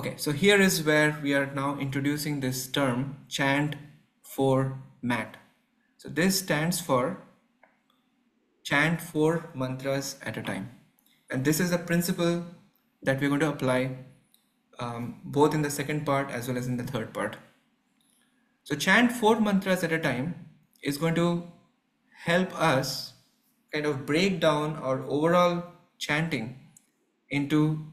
Okay, so here is where we are now introducing this term chant four mat. So this stands for chant four mantras at a time. And this is a principle that we're going to apply both in the second part as well as in the third part. So chant four mantras at a time is going to help us kind of break down our overall chanting into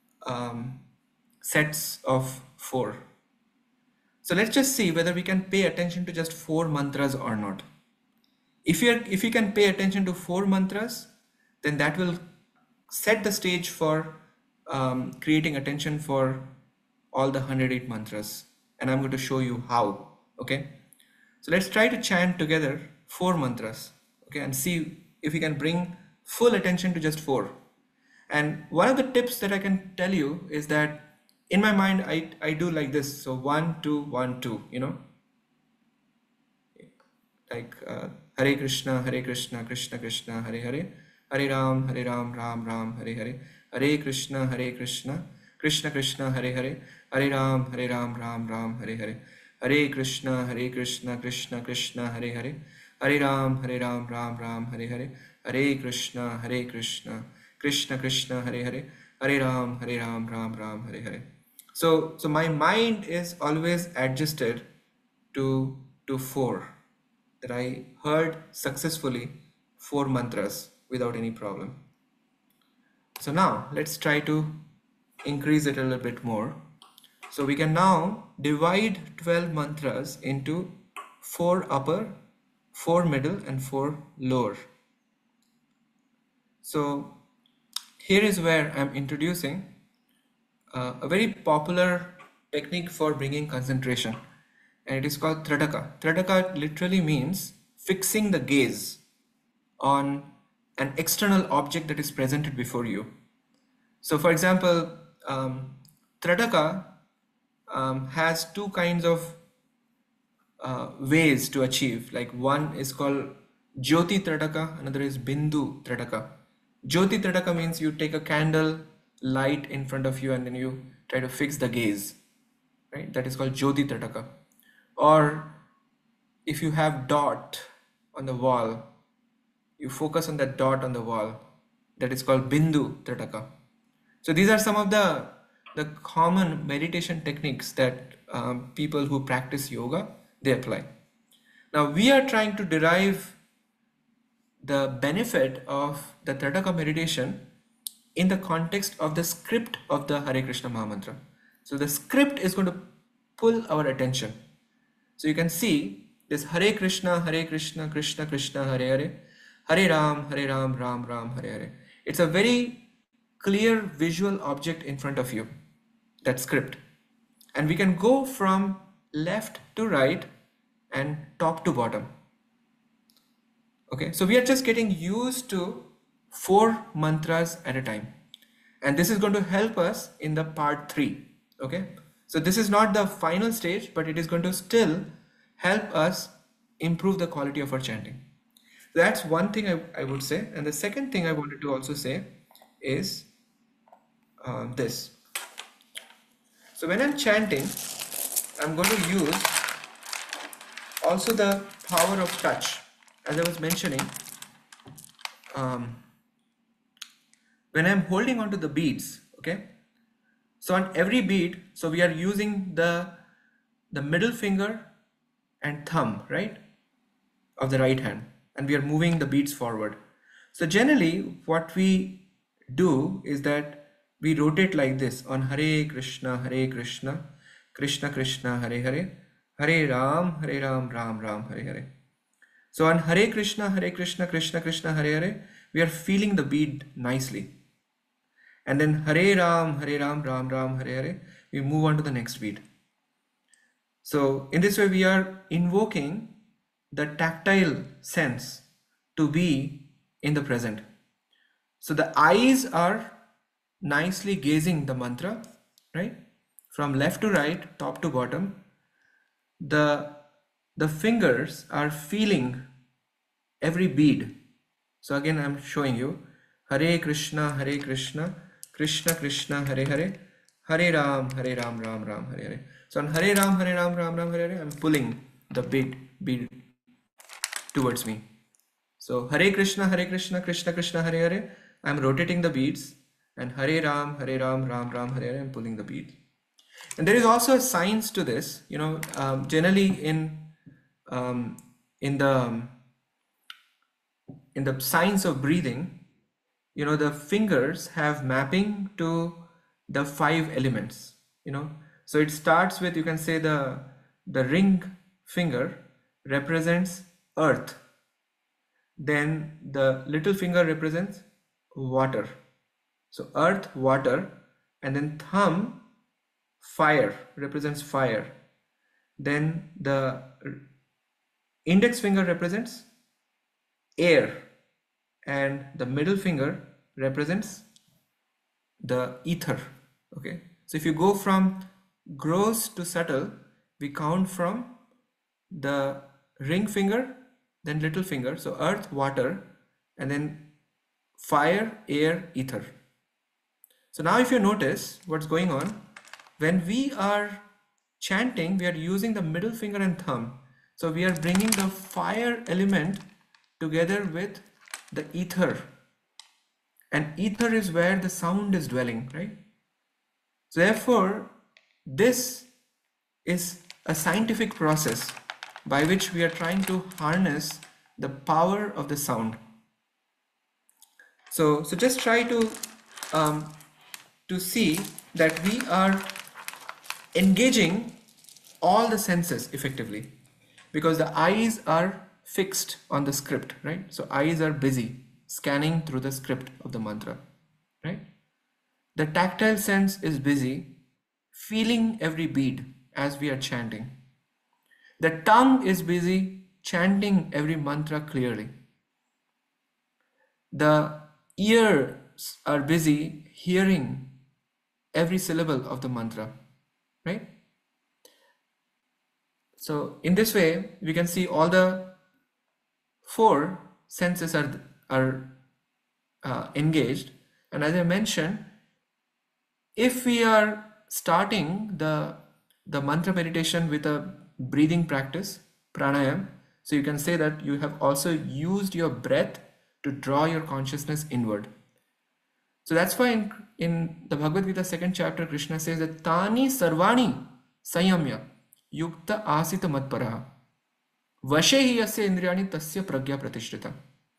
sets of four. So let's just see whether we can pay attention to just four mantras or not. If you can pay attention to four mantras, then that will set the stage for creating attention for all the 108 mantras. And I'm going to show you how. Okay. So let's try to chant together four mantras. Okay. And see if we can bring full attention to just four. And one of the tips that I can tell you is that in my mind, I do like this. So 1, 2, 1, 2, like Hare Krishna, Krishna Krishna, Hare Hare, Hare Ram, Ram Ram, Hare Hare, Hare Krishna, Krishna Krishna, Hare Hare, Hare Ram, Ram Ram, Hare Hare, Hare Krishna, Krishna Krishna, Hare Hare, Hare Ram, Ram Ram, Hare Hare, Hare Krishna, Krishna Krishna, Hare Hare, Hare Ram, Ram Ram, Hare Hare. So my mind is always adjusted to four, that I heard successfully four mantras without any problem. So now let's try to increase it a little bit more. So we can now divide 12 mantras into 4 upper, 4 middle and 4 lower. So here is where I'm introducing a very popular technique for bringing concentration, and it is called Trataka. Trataka literally means fixing the gaze on an external object that is presented before you. So for example, Trataka has two kinds of ways to achieve. Like one is called Jyoti Trataka, another is Bindu Trataka. Jyoti Trataka means you take a candle light in front of you and then you try to fix the gaze, right? That is called Jyoti Trataka. Or if you have dot on the wall, you focus on that dot on the wall, that is called Bindu Trataka. So these are some of the common meditation techniques that people who practice yoga, they apply. Now we are trying to derive the benefit of the Trataka meditation in the context of the script of the Hare Krishna Mahamantra. So the script is going to pull our attention. So you can see this Hare Krishna, Krishna Krishna, Hare Hare, Hare Ram, Ram Ram, Hare Hare. It's a very clear visual object in front of you, that script. And we can go from left to right and top to bottom. Okay, so we are just getting used to 4 mantras at a time. And this is going to help us in the part 3. Okay, so this is not the final stage, but it is going to still help us improve the quality of our chanting. That's one thing I would say. And the second thing I wanted to also say is this. So when I'm chanting, I'm going to use also the power of touch. As I was mentioning, when I'm holding on to the beads, okay, so on every bead, so we are using the middle finger and thumb, right, of the right hand, and we are moving the beads forward. So generally what we do is that we rotate like this on Hare Krishna, Krishna Krishna, Hare Hare, Hare Ram, Ram Ram, Hare Hare. So on Hare Krishna, Krishna Krishna, Hare Hare, we are feeling the bead nicely. And then Hare Ram, Ram Ram, Hare Hare, we move on to the next bead. So in this way, we are invoking the tactile sense to be in the present. So the eyes are nicely gazing the mantra, right? From left to right, top to bottom. The fingers are feeling every bead. So again, I'm showing you Hare Krishna, Krishna Krishna, Hare Hare, Hare Ram, Ram Ram, Hare Hare. So on Hare Ram, Ram Ram, Hare Hare, I'm pulling the bead towards me. So Hare Krishna, Krishna Krishna, Hare Hare, I'm rotating the beads, and Hare Ram, Ram Ram, Hare Hare, I'm pulling the bead. And there is also a science to this, generally um, in the in the science of breathing, the fingers have mapping to the 5 elements, so it starts with, you can say, the ring finger represents earth, then the little finger represents water, so earth, water, and then thumb, fire, represents fire, then the index finger represents air, and the middle finger represents the ether. Okay, so if you go from gross to subtle, we count from the ring finger, then little finger, so earth, water, and then fire, air, ether. So now if you notice what's going on, when we are chanting, we are using the middle finger and thumb, so we are bringing the fire element together with the ether, and ether is where the sound is dwelling, right? So therefore, this is a scientific process by which we are trying to harness the power of the sound. So just try to see that we are engaging all the senses effectively, because the eyes are fixed on the script, right? So eyes are busy scanning through the script of the mantra, right? The tactile sense is busy feeling every bead as we are chanting. The tongue is busy chanting every mantra clearly. The ears are busy hearing every syllable of the mantra, right? So in this way, we can see all the 4 senses are engaged. And as I mentioned, if we are starting the mantra meditation with a breathing practice, pranayam, so you can say that you have also used your breath to draw your consciousness inward. So that's why in the Bhagavad Gita 2nd chapter, Krishna says that Tani Sarvani Sayamya Yukta Asita Madparaha Vashe hi yasya indriyani tasya pragya pratishrita.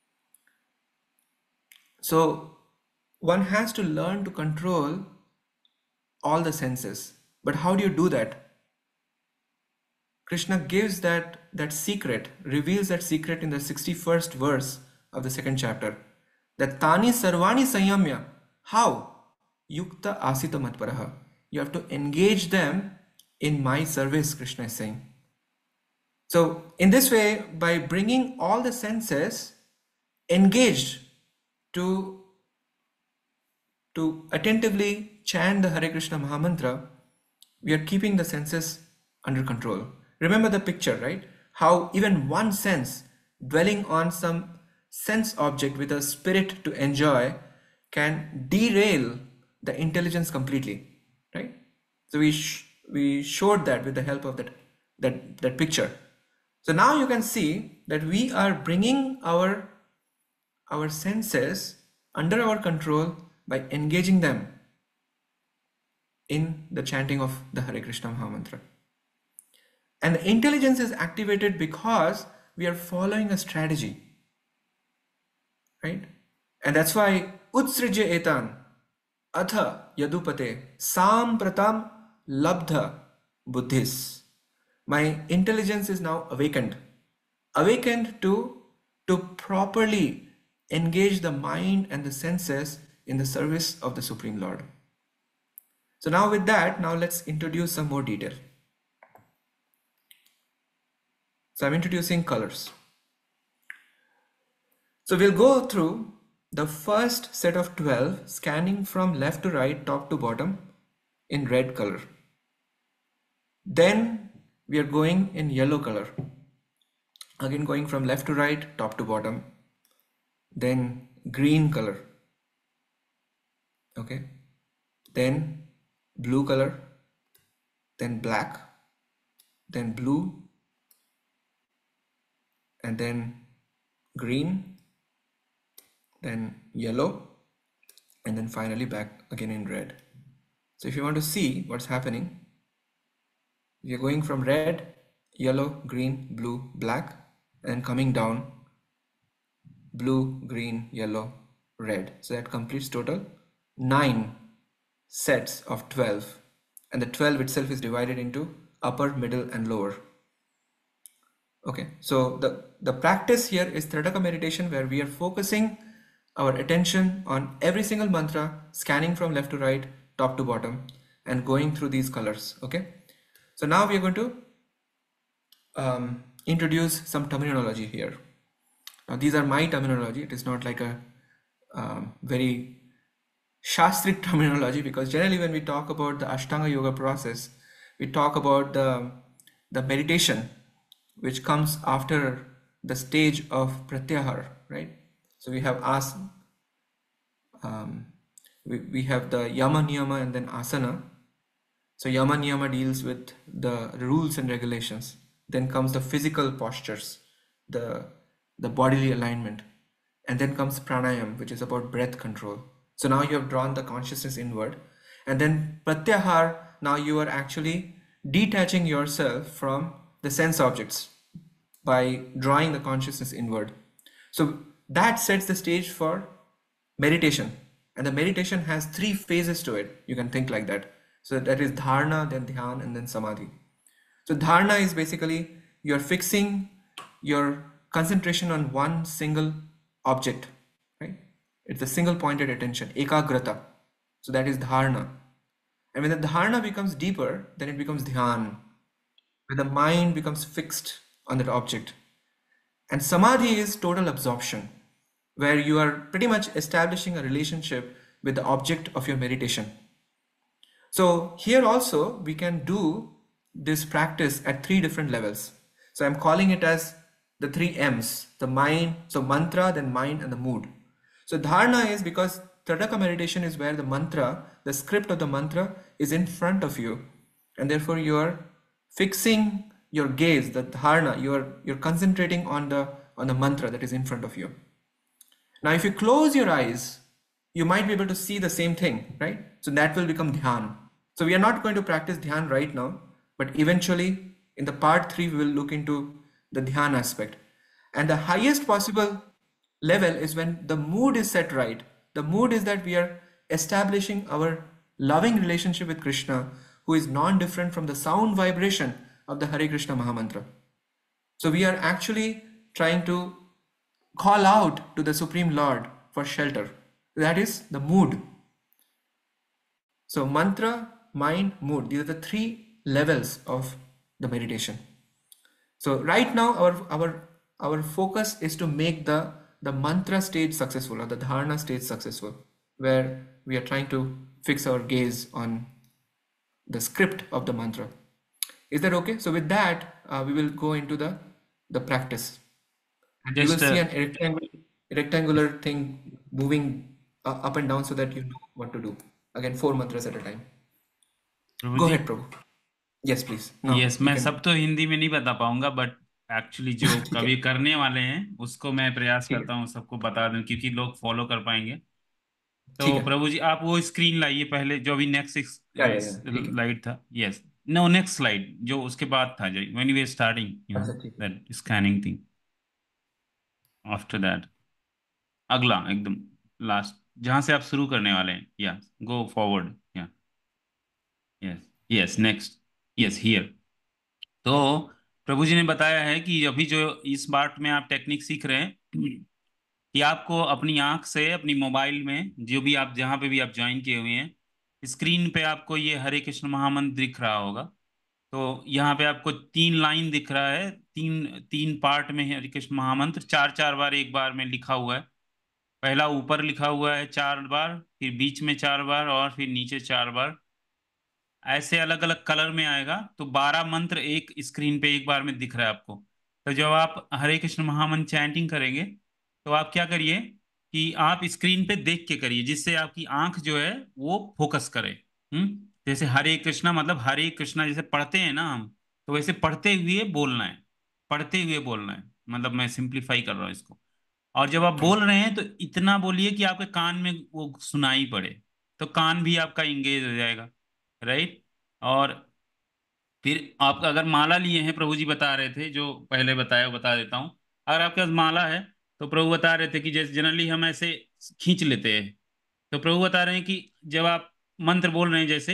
So one has to learn to control all the senses. But how do you do that? Krishna gives that secret, reveals that secret in the 61st verse of the 2nd chapter. That Tani Sarvani Sayamya. How? Yukta Asita Matparaha. You have to engage them in my service, Krishna is saying. So in this way, by bringing all the senses engaged to attentively chant the Hare Krishna Mahamantra, we are keeping the senses under control. Remember the picture, right? How even one sense dwelling on some sense object with a spirit to enjoy can derail the intelligence completely, right? So we showed that with the help of that picture. So now you can see that we are bringing our senses under our control by engaging them in the chanting of the Hare Krishna Mahamantra. And the intelligence is activated because we are following a strategy, right? And that's why Utsrije etan atha yadupate sampratam labdha buddhis. My intelligence is now awakened to properly engage the mind and the senses in the service of the Supreme Lord. So now with that, now let's introduce some more detail. So I'm introducing colors. So we'll go through the first set of 12, scanning from left to right, top to bottom in red color. Then we are going in yellow color. Again going from left to right, top to bottom. Then green color. Okay. Then blue color, then black, then blue, and then green, then yellow, and then finally back again in red. So if you want to see what's happening, we are going from red, yellow, green, blue, black, and coming down blue, green, yellow, red. So that completes total 9 sets of 12, and the 12 itself is divided into upper, middle, and lower. Okay, so the practice here is Tritaka meditation, where we are focusing our attention on every single mantra, scanning from left to right, top to bottom, and going through these colors. Okay, so now we are going to introduce some terminology here. Now these are my terminology. It is not like a very Shastric terminology, because generally when we talk about the Ashtanga yoga process, we talk about the meditation which comes after the stage of pratyahar, right? So we have we have the yama niyama and then asana. So yama niyama deals with the rules and regulations. Then comes the physical postures, the bodily alignment, and then comes pranayam, which is about breath control. So now you have drawn the consciousness inward, and then pratyahar, now you are actually detaching yourself from the sense objects by drawing the consciousness inward. So that sets the stage for meditation, and the meditation has 3 phases to it. You can think like that. So that is dharana, then dhyan, and then samadhi. So dharana is basically you're fixing your concentration on one single object, right? It's a single pointed attention, ekagrata. So that is dharana. And when the dharana becomes deeper, then it becomes dhyan, where the mind becomes fixed on that object. And samadhi is total absorption, where you are pretty much establishing a relationship with the object of your meditation. So here also we can do this practice at 3 different levels. So I'm calling it as the 3 M's, the mind, so mantra, then mind, and the mood. So dharana is because Tritaka meditation is where the mantra, the script of the mantra is in front of you, and therefore you are fixing your gaze, the dharana, you're concentrating on the mantra that is in front of you. Now if you close your eyes, you might be able to see the same thing, right? So that will become dhyan. So we are not going to practice dhyan right now, but eventually in the part 3 we will look into the dhyan aspect. And the highest possible level is when the mood is set right. The mood is that we are establishing our loving relationship with Krishna, who is non-different from the sound vibration of the Hare Krishna Mahamantra. So we are actually trying to call out to the Supreme Lord for shelter. That is the mood. So mantra, mind, mood, these are the 3 levels of the meditation. So right now our focus is to make the mantra stage successful, or the dharana stage successful, where we are trying to fix our gaze on the script of the mantra. Is that okay? So with that, we will go into the practice. And you will Just see an rectangular thing moving up and down so that you know what to do. Again, 4 mantras at a time. Prabhu Go ji ahead, Prabhu. Yes, please. Now yes, you मैं can. सब तो हिंदी में नहीं बता पाऊंगा, but actually जो ठीक है, कभी करने वाले हैं उसको मैं प्रयास ठीक है, करता हूँ सबको बता दूं, क्योंकि लोग फॉलो कर पाएंगे। ठीक तो है। प्रभु जी आप वो स्क्रीन लाइए पहले, जो अभी नेक्स्ट या, ठीक है। स्लाइड था। यस, नो, नेक्स्ट स्लाइड जो उसके बाद था, जो व्हेन वी आर स्टार्टिंग अच्छा, ठीक है। That scanning thing, after that अगला एकदम लास्ट जहां से आप शुरू करने वाले हैं। या गो फॉरवर्ड। या yes, yes, next, yes here. तो प्रभु जी ने बताया है कि अभी जो इस पार्ट में आप टेक्निक सीख रहे हैं कि आपको अपनी आंख से अपनी मोबाइल में जो भी आप जहां पे भी आप ज्वाइन किए हुए हैं, स्क्रीन पे आपको ये हरे कृष्ण महामंत्र दिख रहा होगा। तो यहाँ पे आपको 3 लाइन दिख रहा है, तीन तीन पार्ट में है हरे कृष्ण महामंत्र, 4 4 बार एक बार में लिखा हुआ है। पहला ऊपर लिखा हुआ है 4 बार, फिर बीच में 4 बार, और फिर नीचे 4 बार। ऐसे अलग अलग कलर में आएगा, तो 12 मंत्र एक स्क्रीन पे एक बार में दिख रहा है आपको। तो जब आप हरे कृष्ण महामंत्र चैंटिंग करेंगे, तो आप क्या करिए कि आप स्क्रीन पे देख के करिए, जिससे आपकी आंख जो है वो फोकस करे। जैसे हरे कृष्णा मतलब हरे कृष्णा जैसे पढ़ते हैं ना हम, तो वैसे पढ़ते हुए बोलना है, पढ़ते हुए बोलना है। मतलब मैं सिंप्लीफाई कर रहा हूँ इसको। और जब आप बोल रहे हैं तो इतना बोलिए कि आपके कान में वो सुनाई पड़े, तो कान भी आपका इंगेज हो जाएगा, राइट। और फिर आप अगर माला लिए हैं, प्रभु जी बता रहे थे, जो पहले बताया बता देता हूँ। अगर आपके पास माला है, तो प्रभु बता रहे थे कि जैसे जनरली हम ऐसे खींच लेते हैं, तो प्रभु बता रहे हैं कि जब आप मंत्र बोल रहे हैं, जैसे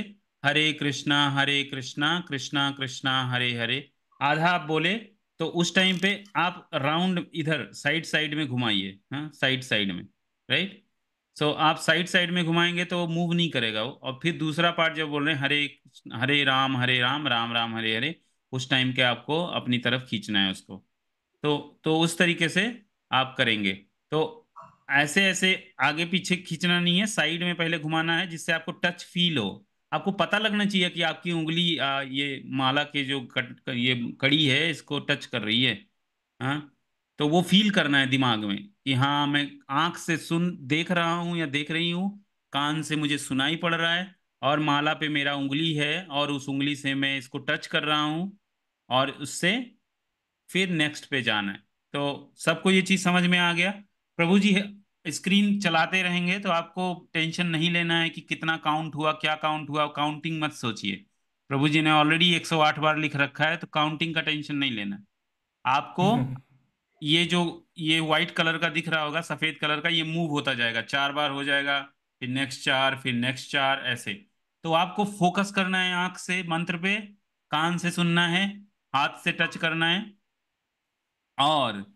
हरे कृष्णा कृष्णा कृष्णा हरे हरे, आधा आप बोले, तो उस टाइम पे आप राउंड इधर साइड साइड में घुमाइए, हाँ साइड साइड में, राइट। सो आप साइड साइड में घुमाएंगे तो वो मूव नहीं करेगा वो। और फिर दूसरा पार्ट जब बोल रहे हैं हरे राम राम राम हरे हरे, उस टाइम के आपको अपनी तरफ खींचना है उसको। तो उस तरीके से आप करेंगे। तो ऐसे ऐसे आगे पीछे खींचना नहीं है, साइड में पहले घुमाना है, जिससे आपको टच फील हो। आपको पता लगना चाहिए कि आपकी उंगली ये माला के जो ये कड़ी है इसको टच कर रही है, हाँ। तो वो फील करना है दिमाग में कि हाँ मैं आंख से सुन देख रहा हूँ या देख रही हूँ, कान से मुझे सुनाई पड़ रहा है, और माला पे मेरा उंगली है और उस उंगली से मैं इसको टच कर रहा हूँ, और उससे फिर नेक्स्ट पे जाना है। तो सबको ये चीज समझ में आ गया। प्रभु जी स्क्रीन चलाते रहेंगे तो आपको टेंशन नहीं लेना है कि कितना काउंट हुआ, क्या काउंट हुआ, काउंटिंग मत सोचिए। प्रभु जी ने ऑलरेडी 108 बार लिख रखा है, तो काउंटिंग का टेंशन नहीं लेना है आपको। ये जो ये व्हाइट कलर का दिख रहा होगा, सफेद कलर का, ये मूव होता जाएगा, 4 बार हो जाएगा, फिर नेक्स्ट चार, फिर नेक्स्ट चार, ऐसे। तो आपको फोकस करना है आंख से मंत्र पे, कान से सुनना है, हाथ से टच करना है। और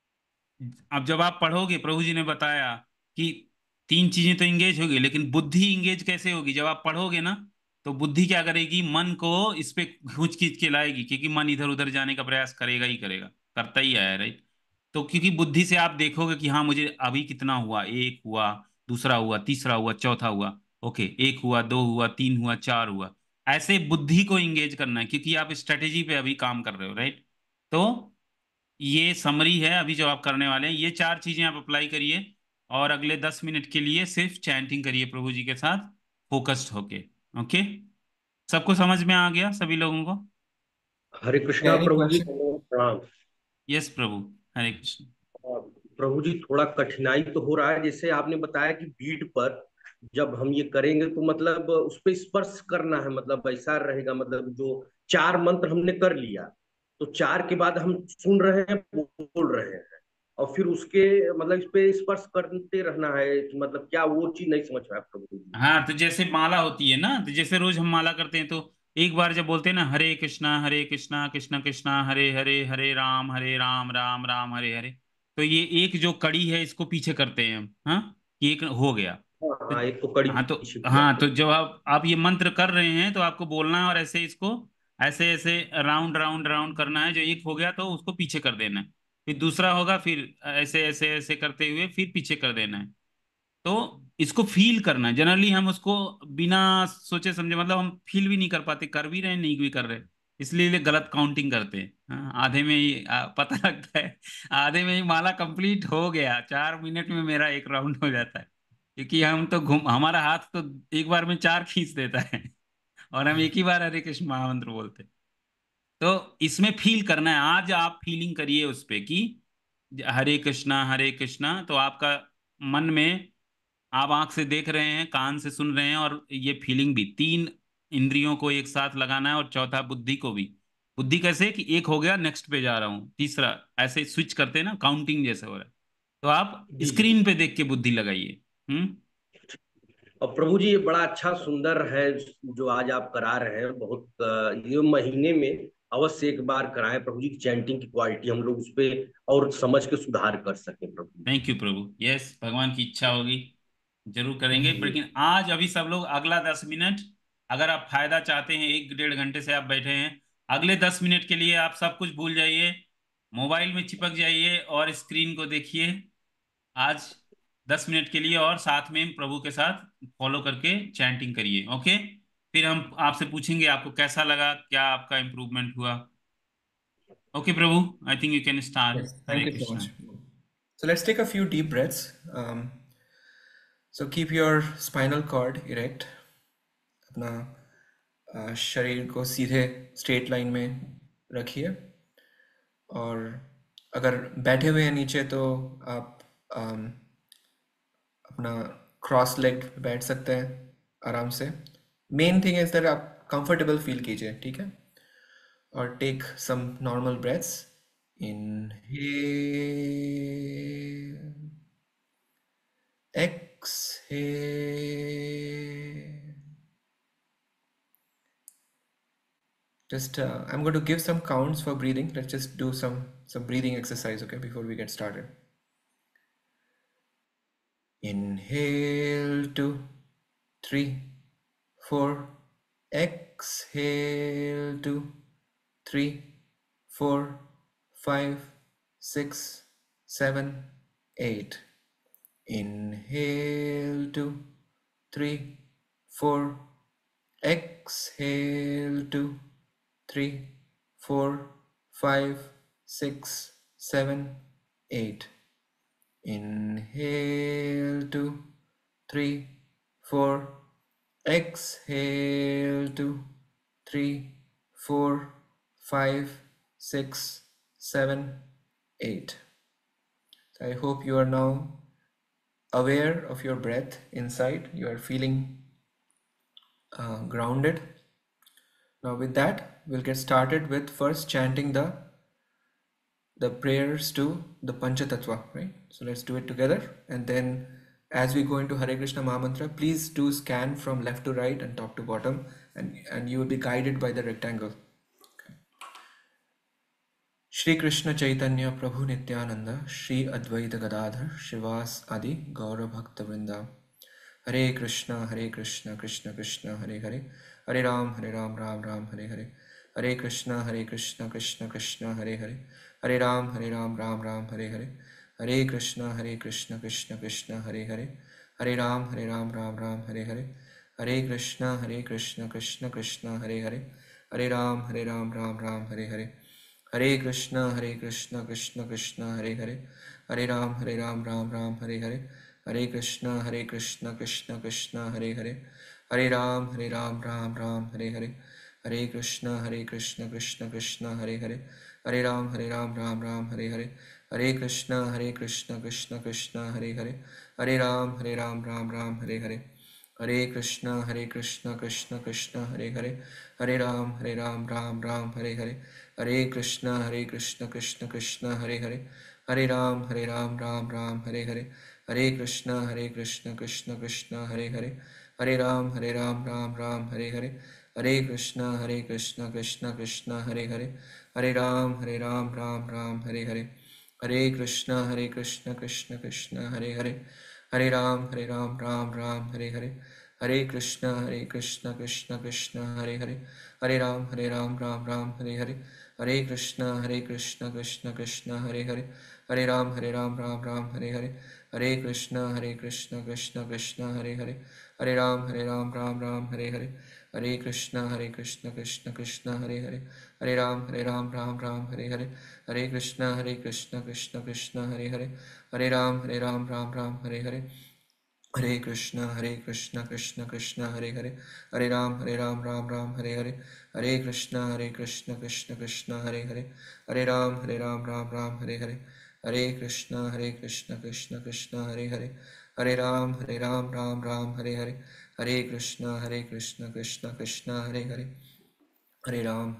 अब जब आप पढ़ोगे, प्रभु जी ने बताया कि तीन चीजें तो इंगेज होगी, लेकिन बुद्धि इंगेज कैसे होगी? जब आप पढ़ोगे ना, तो बुद्धि क्या करेगी, मन को इस पे खींच खींच के लाएगी, क्योंकि मन इधर उधर जाने का प्रयास करेगा ही करेगा, करता ही आया, राइट। तो क्योंकि बुद्धि से आप देखोगे कि हाँ मुझे अभी कितना हुआ, एक हुआ, दूसरा हुआ, तीसरा हुआ, चौथा हुआ, ओके, एक हुआ, दो हुआ, तीन हुआ, चार हुआ। ऐसे बुद्धि को इंगेज करना है, क्योंकि आप स्ट्रेटेजी पे अभी काम कर रहे हो, राइट। तो ये समरी है अभी जो आप करने वाले हैं, ये चार चीजें आप अप्लाई करिए, और अगले 10 मिनट के लिए सिर्फ चैंटिंग करिए प्रभु जी के साथ, फोकस्ड होके। ओके, सबको समझ में आ गया, सभी लोगों को? Hare Krishna Any Prabhu ji, question? प्रणाम। यस प्रभु, हरे कृष्ण। प्रभु जी थोड़ा कठिनाई तो हो रहा है, जैसे आपने बताया कि बीट पर जब हम ये करेंगे तो मतलब उस पर स्पर्श करना है, मतलब ऐसा रहेगा, मतलब जो चार मंत्र हमने कर लिया, तो चार के बाद हम सुन रहे हैं, बोल रहे हैं, और फिर उसके मतलब इस पे स्पर्श करते रहना है, मतलब क्या वो चीज नहीं समझ रहा है प्रभु जी। हाँ, तो जैसे माला होती है ना, तो जैसे रोज हम माला करते हैं, तो एक बार जब बोलते हैं ना हरे कृष्णा कृष्ण कृष्णा हरे हरे, हरे राम राम राम हरे हरे, तो ये एक जो कड़ी है इसको पीछे करते हैं हम, हाँ, कि एक हो गया। हाँ तो हाँ, एक तो कड़ी हाँ, तो पीछे किया हाँ, आपने। तो जब आप ये मंत्र कर रहे हैं तो आपको बोलना है, और ऐसे इसको ऐसे ऐसे राउंड राउंड राउंड करना है। जो एक हो गया तो उसको पीछे कर देना है, फिर दूसरा होगा, फिर ऐसे ऐसे ऐसे करते हुए फिर पीछे कर देना है। तो इसको फील करना है। जनरली हम उसको बिना सोचे समझे, मतलब हम फील भी नहीं कर पाते, कर भी रहे हैं, नहीं भी कर रहे, इसलिए ये गलत काउंटिंग करते हैं। हाँ, आधे में ही पता लगता है, आधे में ही माला कंप्लीट हो गया, 4 मिनट में मेरा एक राउंड हो जाता है, क्योंकि हम तो घूम हमारा हाथ तो एक बार में चार खींच देता है, और हम एक ही बार हरे कृष्ण महामंत्र बोलते हैं। तो इसमें फील करना है, आज आप फीलिंग करिए उस पे कि हरे कृष्णा, तो आपका मन में, आप आंख से देख रहे हैं, कान से सुन रहे हैं, और ये फीलिंग भी तीन इंद्रियों को एक साथ लगाना है, और चौथा बुद्धि को भी। बुद्धि कैसे कि एक हो गया, नेक्स्ट पे जा रहा हूँ, तीसरा, ऐसे स्विच करते हैं ना, काउंटिंग जैसे हो रहा है। तो आप जी जी। स्क्रीन पे देख के बुद्धि लगाइए। हम्म। और प्रभु जी ये बड़ा अच्छा सुंदर है जो आज आप करा रहे हैं, बहुत ये महीने में अवश्य एक बार कराएं प्रभु जी, की चैंटिंग की क्वालिटी हम लोग उस पे और समझ के सुधार कर सकें प्रभु जी। थैंक यू प्रभु, यस, भगवान की इच्छा होगी जरूर करेंगे। जी लेकिन आज अभी सब लोग अगला 10 मिनट, अगर आप फायदा चाहते हैं, 1 डेढ़ घंटे से आप बैठे हैं, अगले 10 मिनट के लिए आप सब कुछ भूल जाइए, मोबाइल में चिपक जाइए और स्क्रीन को देखिए आज 10 मिनट के लिए, और साथ में प्रभु के साथ फॉलो करके चैंटिंग करिए। ओके, फिर हम आपसे पूछेंगे आपको कैसा लगा, क्या आपका इम्प्रूवमेंट हुआ। ओके प्रभु, I think you can start. Yes, Hare thank you so Krishna. much. So let's take a few deep breaths. So keep your spinal cord erect. अपना शरीर को सीधे स्ट्रेट लाइन में रखिए, और अगर बैठे हुए हैं नीचे तो आप अपना क्रॉस लेग बैठ सकते हैं आराम से। मेन थिंग इज दैट आप कंफर्टेबल फील कीजिए, ठीक है। और take some normal breaths. Inhale, exhale. Just I'm going to give some counts for breathing. Let's just do some breathing exercise, okay, before we get started. Inhale 2, 3, 4. Exhale 2, 3, 4, 5, 6, 7, 8. Inhale 2, 3, 4. Exhale 2, 3, 4, 5, 6, 7, 8. Inhale 2, 3, 4. Exhale 2, 3, 4, 5, 6, 7, 8. So I hope you are now aware of your breath inside. You are feeling grounded. Now with that, we'll get started with first chanting the prayers to the Panchatattva, right? So let's do it together. And then as we go into Hare Krishna Mahamantra, please do scan from left to right and top to bottom, and you will be guided by the rectangle. Shri Krishna Chaitanya Prabhu Nityananda Shri Advaita Gadadhar Shivas Adi Gaura Bhakta Vrinda. Hare Krishna Krishna Krishna Hare Hare Hare Ram Ram Ram Hare Hare. Hare Krishna Krishna Krishna Hare Hare Hare Ram Ram Ram Hare Hare. Hare Krishna Krishna Krishna Hare Hare Hare Ram Ram Ram Hare Hare. Hare Krishna Krishna Krishna Hare Hare Hare Ram Ram Ram Hare Hare. Hare Krishna Krishna Krishna Hare Hare Hare Ram Ram Ram Hare Hare. Hare Krishna Krishna Krishna Hare Hare Hare Ram Ram Ram Hare Hare. Hare Krishna Krishna Krishna Hare Hare Hare Ram Ram Ram Hare Hare. Hare Krishna Krishna Krishna Hare Hare Hare Ram Ram Ram Hare Hare. Hare Krishna Krishna Krishna Hare Hare Hare Ram Ram Ram Hare Hare. Hare Krishna Krishna Krishna Hare Hare Hare Ram Ram Ram Hare Hare. Hare Krishna Krishna Krishna Hare Hare Hare Ram Ram Ram Hare Hare. Hare Krishna Krishna Krishna Hare Hare Hare Ram Ram Ram Hare Hare. Hare Krishna Krishna Krishna Hare Hare Hare Ram Ram Ram Hare Hare. Hare Krishna Krishna Krishna Hare Hare Hare Ram Ram Ram Hare Hare. Hare Krishna Krishna Krishna Hare Hare Hare Ram Ram Hare Hare. Hare Krishna Krishna Krishna Hare Hare Hare Ram Ram Hare Hare. Hare Krishna Krishna Krishna Hare Hare Hare Ram Ram Hare Hare. Hare Krishna Krishna Krishna Hare Hare Hare Ram Ram Hare Hare. Hare Krishna Krishna Krishna Hare Hare Hare Ram Ram Hare Hare. Hare Krishna Krishna Krishna Hare Hare Hare Ram Ram Hare Hare. Hare Krishna Krishna Krishna Hare Hare Hare Ram Ram Hare Hare. Hare Krishna Krishna Krishna Hare Hare Hare Ram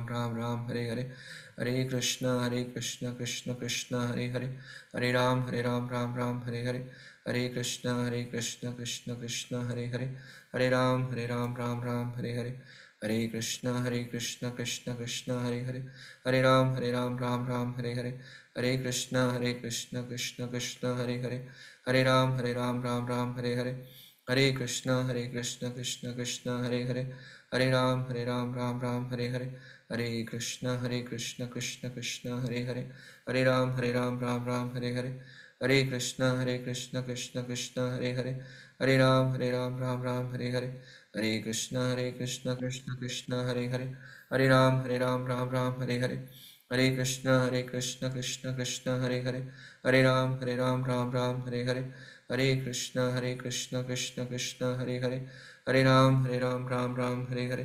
Ram Hare Hare. Hare Krishna Krishna Krishna Hare Hare Hare Ram Ram Hare Hare. Hare Krishna Krishna Krishna Hare Hare Hare Ram Ram Hare Hare. Hare Krishna Krishna Krishna Hare Hare Hare Ram Ram Hare Hare. Hare Krishna Krishna Krishna Hare Hare Hare Ram Ram Hare Hare. Hare Krishna Krishna Krishna Hare Hare Hare Ram Ram Hare Hare. Hare Krishna Krishna Krishna Hare Hare Hare Ram Ram Hare Hare. Hare Krishna Krishna Krishna Hare Hare Hare Ram Ram Hare Hare. Hare Krishna Krishna Krishna Hare Hare Hare Ram Ram Hare Hare. Hare Krishna Krishna Krishna Hare Hare Hare Ram Ram Hare Hare. Hare Krishna Krishna Krishna Hare Hare Hare Ram Ram Hare Hare.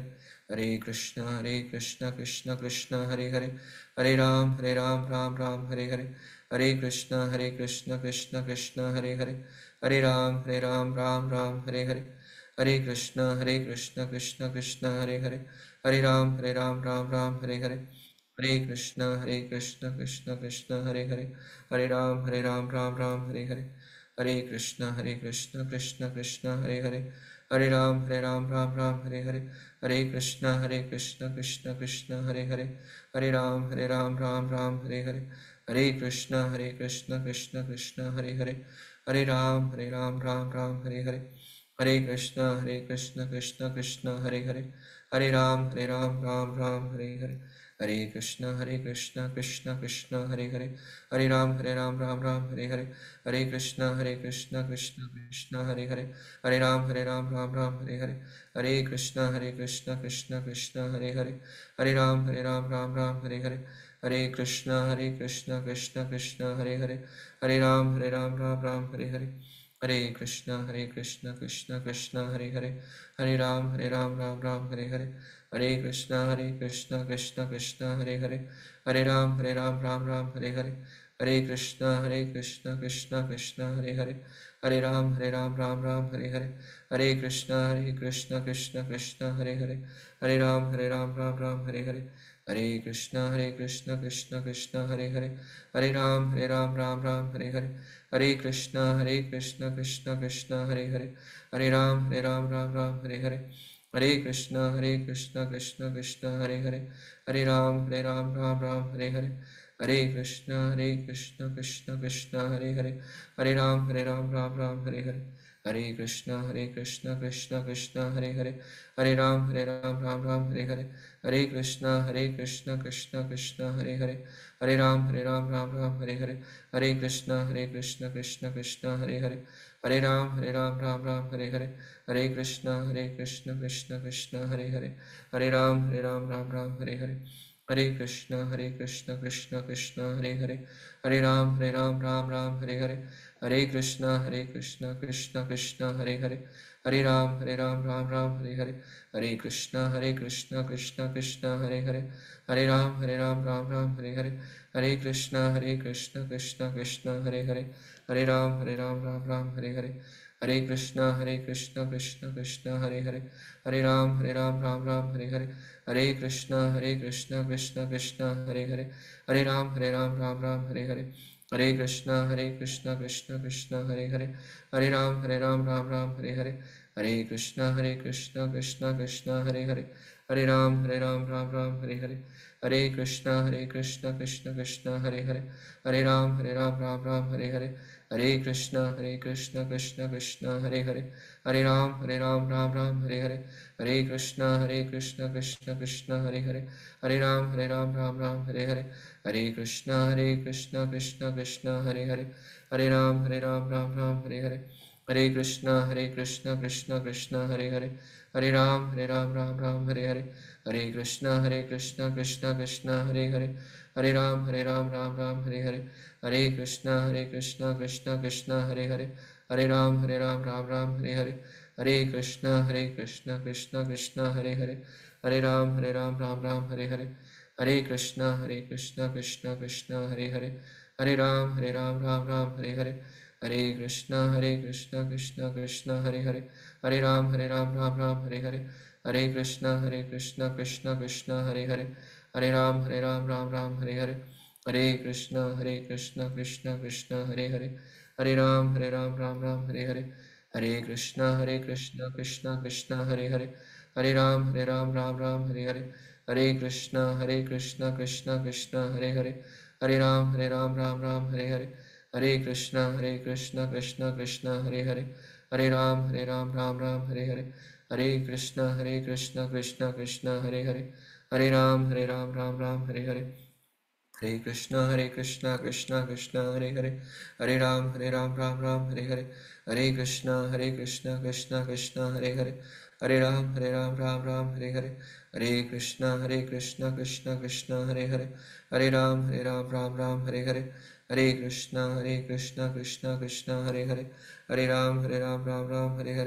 Hare Krishna Krishna Krishna Hare Hare, Hare Ram Ram Ram Hare Hare, Hare Krishna Krishna Krishna Hare Hare, Hare Ram Ram Ram Hare Hare, Hare Krishna Krishna Krishna Hare Hare, Hare Ram Ram Ram Hare Hare, Hare Krishna Krishna Krishna Hare Hare, Hare Ram Ram Ram Hare Hare, Hare Krishna Krishna Krishna Hare Hare, Hare Ram Ram Ram Hare Hare, Hare Krishna Krishna Krishna Hare Hare, Hare Ram Ram Ram Hare Hare, Hare Krishna Krishna Krishna Hare Hare, Hare Ram Ram Ram Hare Hare, Hare Krishna Krishna Krishna Hare Hare, Hare Ram Ram Ram Hare Hare, Hare Krishna Krishna Krishna Hare Hare, Hare Ram Ram Ram Hare Hare, Hare Krishna Krishna Krishna Hare Hare, Hare Ram Ram Ram Hare Hare, Hare Krishna Krishna Krishna Hare Hare, Hare Ram Ram Ram Hare Hare, Hare Krishna Krishna Krishna Hare Hare, Hare Ram Ram Hare Hare, Hare Krishna Krishna Krishna Hare Hare, Hare Ram Ram Hare Hare, Hare Krishna Krishna Krishna Hare Hare, Hare Ram Ram Hare Hare, Hare Krishna Krishna Krishna Hare Hare, Hare Ram Ram Hare Hare, Hare Krishna Krishna Krishna Hare Hare, Hare Ram Ram Hare Hare, Hare Krishna Krishna Krishna Hare Hare, Hare Ram Ram Hare Hare, Hare Krishna Krishna Krishna Hare Hare, Hare Ram Ram Hare Hare, Hare Krishna Krishna Krishna Hare Hare, Hare Ram Ram Hare Hare, Hare Krishna Krishna Krishna Hare Hare, Hare Ram Ram Hare Hare, Hare Krishna Krishna Krishna Hare Hare, Hare Ram Ram Hare Hare, Hare Krishna Krishna Krishna Hare Hare, Hare Ram Ram Hare Hare, Hare Krishna Krishna Krishna Hare Hare, Hare Ram Ram Hare Hare, Hare Krishna Krishna Krishna Hare Hare, Hare Ram Ram Hare Hare, Hare Krishna Krishna Krishna Hare Hare, Hare Ram Ram Hare Hare, Hare Krishna Krishna Krishna Hare Hare, Hare Ram Ram Hare Hare, Hare Krishna Krishna Krishna Hare Hare, Hare Ram Ram Hare Hare, Hare Krishna Krishna Krishna Hare Hare, Hare Ram Ram Hare Hare, Hare Krishna Krishna Krishna Hare Hare, Hare Ram Ram Hare Hare, Hare Krishna Krishna Krishna Hare Hare, Hare Ram Ram Hare Hare, Hare Krishna Krishna Krishna Hare Hare, Hare Ram Ram Hare Hare, Hare Krishna Krishna Krishna Hare Hare, Hare Ram Ram Hare Hare, Hare Krishna Krishna Krishna Hare Hare, Hare Ram Ram Hare Hare, Hare Krishna Krishna Krishna Hare Hare, Hare Ram Ram Hare Hare, Hare Krishna Krishna Krishna Hare Hare, Hare Ram Ram Hare Hare, Hare Krishna Krishna Krishna Hare Hare, Hare Ram Ram Hare Hare, Hare Krishna Krishna Krishna Hare Hare, Hare Ram Ram Hare Hare, Hare Krishna Krishna Krishna Hare Hare, Hare Ram Ram Hare Hare, Hare Krishna Krishna Krishna Hare Hare, Hare Ram Ram Hare Hare, Hare Krishna Krishna Krishna Hare Hare, Hare Ram Ram Hare Hare, Hare Krishna Krishna Krishna Hare Hare, Hare Ram Ram Hare Hare, Hare Krishna Krishna Krishna Hare Hare, Hare Ram Ram Hare Hare, Hare Krishna Krishna Krishna Hare Hare, Hare Ram Ram Hare Hare, Hare Krishna Krishna Krishna Hare Hare, Hare Ram Ram Hare Hare, Hare Krishna Krishna Krishna Hare Hare, Hare Ram Ram Hare Hare, Hare Krishna Krishna Krishna Hare Hare, Hare Ram Ram Hare Hare, Hare Krishna Krishna Krishna Hare Hare, Hare Ram Ram Hare Hare, Hare Krishna Krishna Krishna Hare Hare, Hare Ram Ram Hare Hare, Hare Krishna Krishna Krishna Hare Hare, Hare Ram Ram Hare Hare, Hare Krishna Krishna Krishna Hare Hare, Hare Ram Ram Hare Hare, Hare Krishna Krishna Krishna Hare Hare, Hare Ram Ram Hare Hare, Hare Krishna Krishna Krishna Hare Hare, Hare Ram Ram Hare Hare,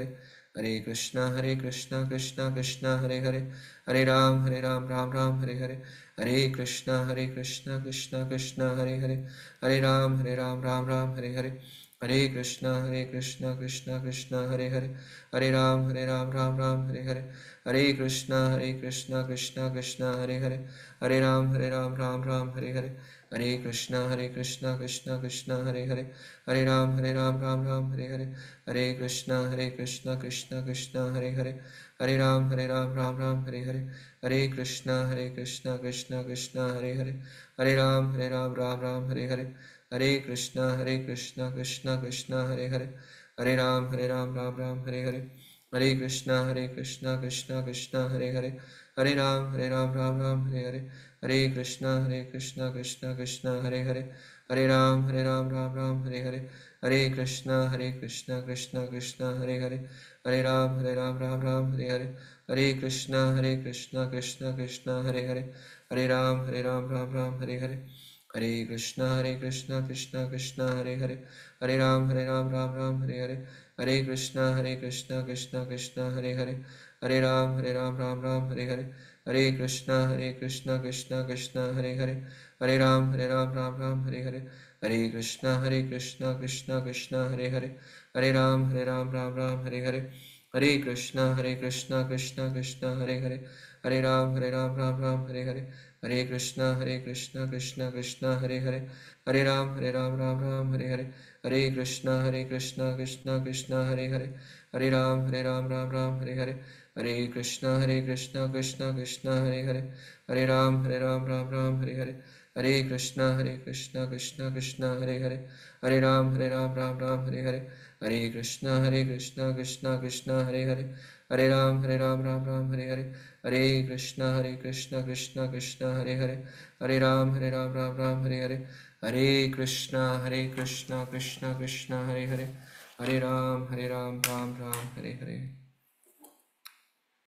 Hare Krishna Krishna Krishna Hare Hare, Hare Ram Ram Ram Hare Hare, Hare Krishna Krishna Krishna Hare Hare, Hare Ram Ram Ram Hare Hare, Hare Krishna Krishna Krishna Hare Hare, Hare Ram Ram Ram Hare Hare, Hare Krishna Krishna Krishna Hare Hare, Hare Ram Ram Hare Hare, Hare Krishna Krishna Krishna Hare Hare, Hare Ram Ram Hare Hare, Hare Krishna Krishna Krishna Hare Hare, Hare Ram Ram Hare Hare, Hare Krishna Krishna Krishna Hare Hare, Hare Ram Ram Hare Hare, Hare Krishna Krishna Krishna Hare Hare, Hare Ram Ram Hare Hare, Hare Krishna Krishna Krishna Hare Hare, Hare Ram Ram Hare Hare, Hare Krishna Krishna Krishna Hare Hare, Hare Ram Ram Hare Hare, Hare Krishna Krishna Krishna Hare Hare, Hare Ram Ram Hare Hare, Hare Krishna Krishna Krishna Hare Hare, Hare Ram Ram Hare Hare, Hare Krishna Krishna Krishna Hare Hare, Hare Ram Ram Hare Hare, Hare Krishna Krishna Krishna Hare Hare, Hare Ram Ram Hare Hare, Hare Krishna Krishna Krishna Hare Hare, Hare Ram Ram Hare Hare, Hare Krishna Krishna Krishna Hare Hare, Hare Ram Ram Hare Hare, Hare Krishna Krishna Krishna Hare Hare, Hare Ram Ram Hare Hare, Hare Krishna Krishna Krishna Hare Hare, Hare Ram Ram Hare Hare, Hare Krishna Krishna Krishna Hare Hare, Hare Ram Ram Hare Hare, Hare Krishna Krishna Krishna Hare Hare, Hare Ram Ram Hare Hare, Hare Krishna Krishna Krishna Hare Hare, Hare Ram Ram Hare Hare, Hare Krishna Krishna Krishna Hare Hare, Hare Ram Ram Hare Hare, Hare Krishna Krishna Krishna Hare Hare, Hare Ram Ram Hare Hare, Hare Krishna Krishna Krishna Hare Hare, Hare Ram Ram Ram Hare Hare.